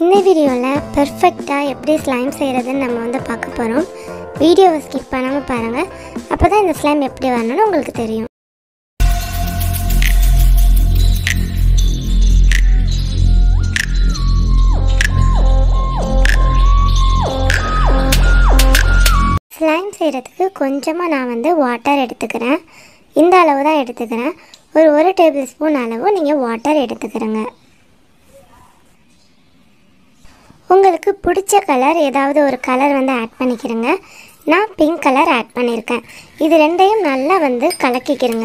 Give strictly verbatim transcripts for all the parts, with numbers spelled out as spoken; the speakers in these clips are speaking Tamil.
இந்த வீடியோவில் பெர்ஃபெக்டாக எப்படி ஸ்லைம் செய்கிறதுன்னு நம்ம வந்து பார்க்க போகிறோம். வீடியோவை ஸ்கிப் பண்ணாமல் பாருங்கள். அப்போ தான் இந்த ஸ்லைம் எப்படி வரணும்னு உங்களுக்கு தெரியும். ஸ்லைம் செய்கிறதுக்கு கொஞ்சமாக நான் வந்து வாட்டர் எடுத்துக்கிறேன். இந்த அளவு தான் எடுத்துக்கிறேன். ஒரு ஒரு டேபிள் ஸ்பூன் அளவு நீங்கள் வாட்டர் எடுத்துக்கிறேங்க. உங்களுக்கு பிடிச்ச கலர் ஏதாவது ஒரு கலர் வந்து ஆட் பண்ணிக்கிறேங்க. நான் பிங்க் கலர் ஆட் பண்ணியிருக்கேன். இது ரெண்டையும் நல்லா வந்து கலக்கிக்கிறேங்க.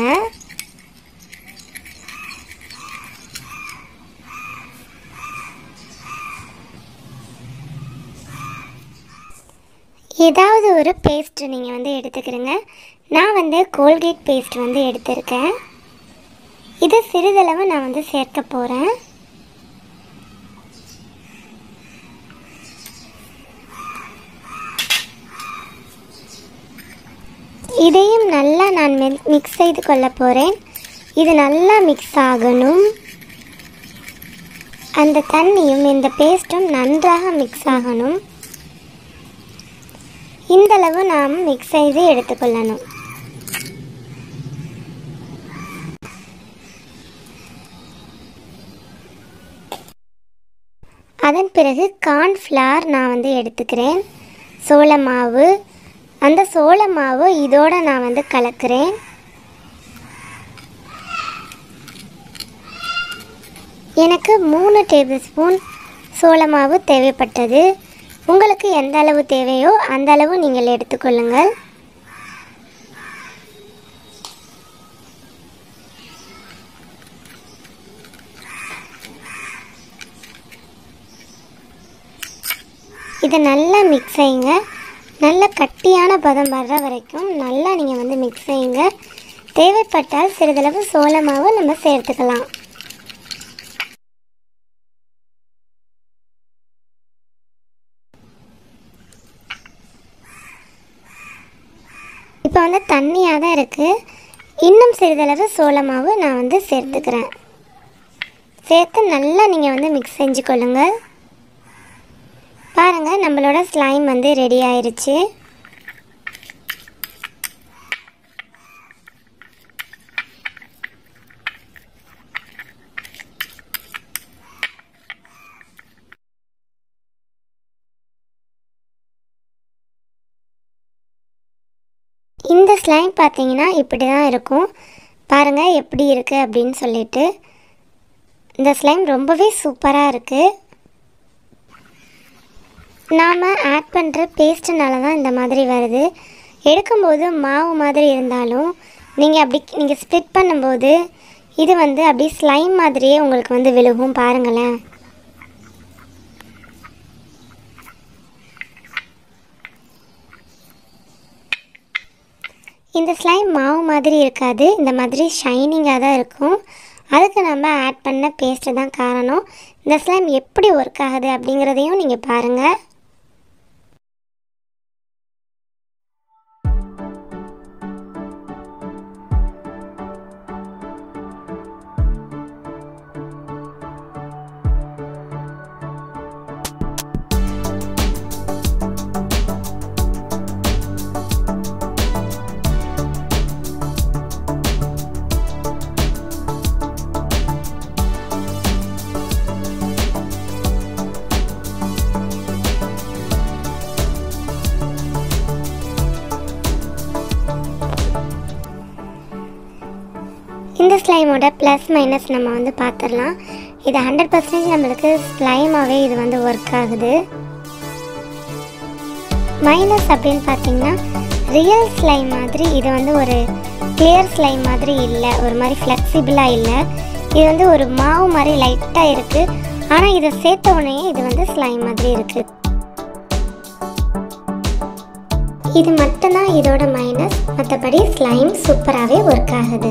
ஏதாவது ஒரு பேஸ்ட் நீங்கள் வந்து எடுத்துக்கிறேங்க. நான் வந்து கோல்கேட் பேஸ்ட் வந்து எடுத்திருக்கேன். இது சிறிதளவு நான் வந்து சேர்க்க போகிறேன். இதையும் நல்லா நான் மிக்ஸ் செய்து கொள்ள போகிறேன். இது நல்லா மிக்ஸ் ஆகணும். அந்த தண்ணியும் இந்த பேஸ்ட்டும் நன்றாக மிக்ஸ் ஆகணும். இந்தளவு நாம் மிக்ஸ் செய்து எடுத்துக்கொள்ளணும். அதன் பிறகு கார்ன்ஃப்ளவர் நான் வந்து எடுத்துக்கிறேன். சோள மாவு, அந்த சோள மாவு இதோட நான் வந்து கலக்கிறேன். எனக்கு மூணு டேபிள் ஸ்பூன் சோள மாவு தேவைப்பட்டது. உங்களுக்கு எந்த அளவு தேவையோ அந்த அளவு நீங்கள் எடுத்துக்கொள்ளுங்கள். இதை நல்லா மிக்ஸ் செய்யுங்க. நல்ல கட்டியான பதம் வர்ற வரைக்கும் நல்லா நீங்கள் வந்து மிக்ஸ் செய்யுங்க. தேவைப்பட்டால் சிறிதளவு சோள மாவு நம்ம சேர்த்துக்கலாம். இப்போ வந்து தண்ணியாக தான் இருக்குது. இன்னும் சிறிதளவு சோள மாவு நான் வந்து சேர்த்துக்கிறேன். சேர்த்து நல்லா நீங்கள் வந்து மிக்ஸ் செஞ்சு கொள்ளுங்கள். பாருங்கள், நம்மளோட ஸ்லைம் வந்து ரெடி ஆயிடுச்சு. இந்த ஸ்லைம் பார்த்தீங்கன்னா இப்படி தான் இருக்கும். பாருங்கள் எப்படி இருக்குது அப்படின்னு சொல்லிட்டு. இந்த ஸ்லைம் ரொம்பவே சூப்பராக இருக்குது. நாம் ஆட் பண்ணுற பேஸ்ட்டுனால தான் இந்த மாதிரி வருது. எடுக்கும்போது மாவு மாதிரி இருந்தாலும் நீங்கள் அப்படி நீங்கள் ஸ்ப்ளிட் பண்ணும்போது இது வந்து அப்படி ஸ்லைம் மாதிரியே உங்களுக்கு வந்து விழுகும். பாருங்களேன். இந்த ஸ்லைம் மாவு மாதிரி இருக்காது. இந்த மாதிரி ஷைனிங்காக தான் இருக்கும். அதுக்கு நம்ம ஆட் பண்ண பேஸ்ட்டு தான் காரணம். இந்த ஸ்லைம் எப்படி ஒர்க் ஆகுது அப்படிங்கிறதையும் நீங்கள் பாருங்கள். இந்த ஸ்லைமோட ப்ளஸ் மைனஸ் நம்ம வந்து பார்த்துடலாம். இது ஹண்ட்ரட் பர்சன்டேஜ் நம்மளுக்கு ஸ்லைமாகவே இது வந்து ஒர்க் ஆகுது. மைனஸ் அப்படின்னு பார்த்தீங்கன்னா ரியல் ஸ்லைம் மாதிரி இது வந்து ஒரு கிளியர் ஸ்லைம் மாதிரி இல்லை. ஒரு மாதிரி ஃப்ளெக்சிபிளாக இல்லை. இது வந்து ஒரு மாவு மாதிரி லைட்டாக இருக்குது. ஆனால் இதை சேர்த்த உடனே இது வந்து ஸ்லைம் மாதிரி இருக்குது. இது மட்டும்தான் இதோட மைனஸ். மற்றபடி ஸ்லைம் சூப்பராகவே ஒர்க் ஆகுது.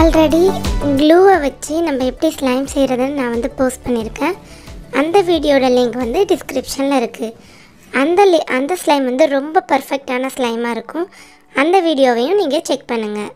ஆல்ரெடி க்ளூவை வச்சு நம்ம எப்படி ஸ்லைம் செய்கிறதுன்னு நான் வந்து போஸ்ட் பண்ணியிருக்கேன். அந்த வீடியோட லிங்க் வந்து டிஸ்கிரிப்ஷனில் இருக்குது. அந்த லி அந்த ஸ்லைம் வந்து ரொம்ப பர்ஃபெக்டான ஸ்லைமாக இருக்கும். அந்த வீடியோவையும் நீங்கள் செக் பண்ணுங்கள்.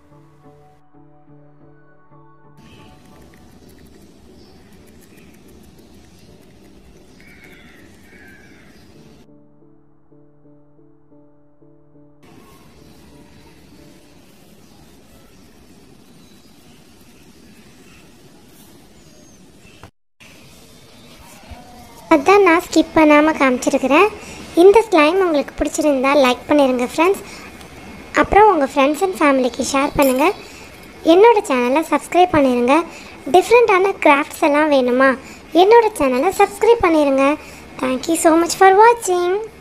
அதான் நான் ஸ்கிப் பண்ணாமல் காமிச்சிருக்கிறேன். இந்த ஸ்லைம் உங்களுக்கு பிடிச்சிருந்தா லைக் பண்ணிடுங்க ஃப்ரெண்ட்ஸ். அப்புறம் உங்கள் ஃப்ரெண்ட்ஸ் அண்ட் ஃபேமிலிக்கு ஷேர் பண்ணுங்கள். என்னோடய சேனலை சப்ஸ்கிரைப் பண்ணிடுங்க. டிஃப்ரெண்ட்டான கிராஃப்ட்ஸ் எல்லாம் வேணுமா? என்னோடய சேனலை சப்ஸ்கிரைப் பண்ணிடுங்க. தேங்க்யூ ஸோ மச் ஃபார் வாட்சிங்.